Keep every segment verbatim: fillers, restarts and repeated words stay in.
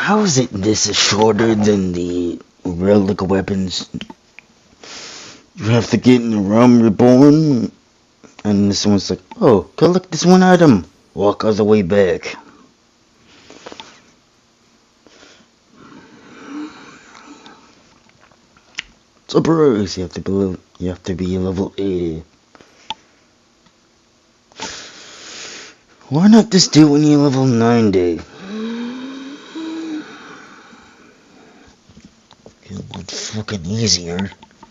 how is it this is shorter than the relic weapons? You have to get in the realm reborn, and this one's like, oh, collect this one item, walk all the way back. Surprise! You have to be you have to be level eighty. Why not just do it when you're level ninety? It's fucking easier.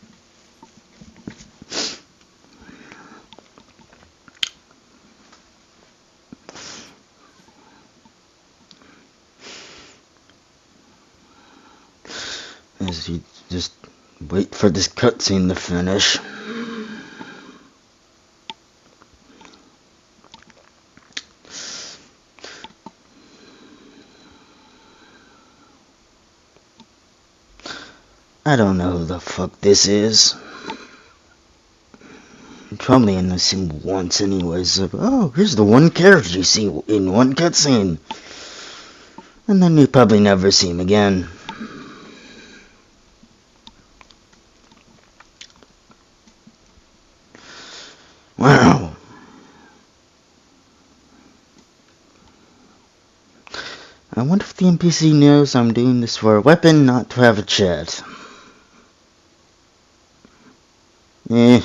As you just wait for this cutscene to finish. I don't know who the fuck this is. Probably only seen him once anyways. So, oh, here's the one character you see in one cutscene. And then you probably never see him again. Wow. I wonder if the N P C knows I'm doing this for a weapon, not to have a chat. Eh.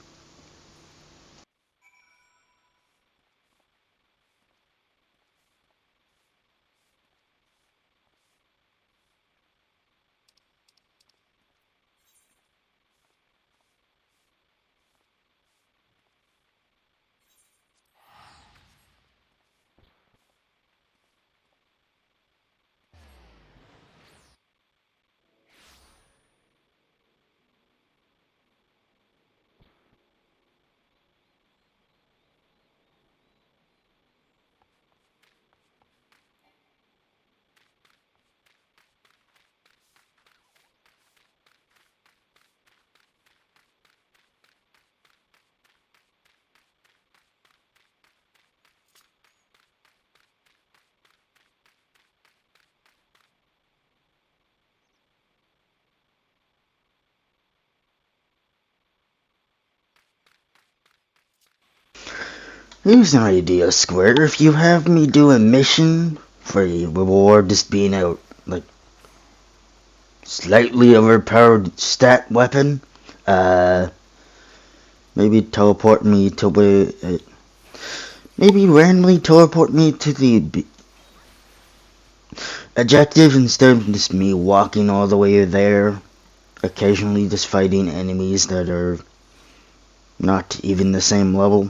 Here's an idea, Square. If you have me do a mission for a reward just being a, like, slightly overpowered stat weapon, uh, maybe teleport me to where, uh, maybe randomly teleport me to the objective instead of just me walking all the way there, occasionally just fighting enemies that are not even the same level.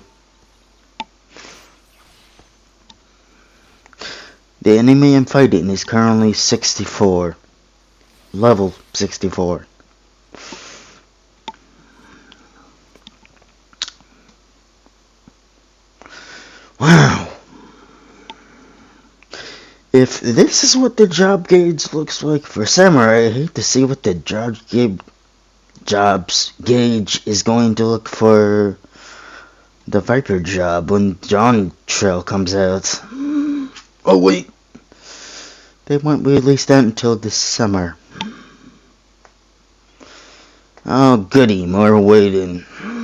The enemy I'm fighting is currently sixty-four. Level sixty-four. Wow. If this is what the job gauge looks like for Samurai, I hate to see what the job gauge, jobs gauge is going to look for the Viper job when Dawn Trail comes out. Oh wait, they won't release that until this summer. Oh goody, more waiting.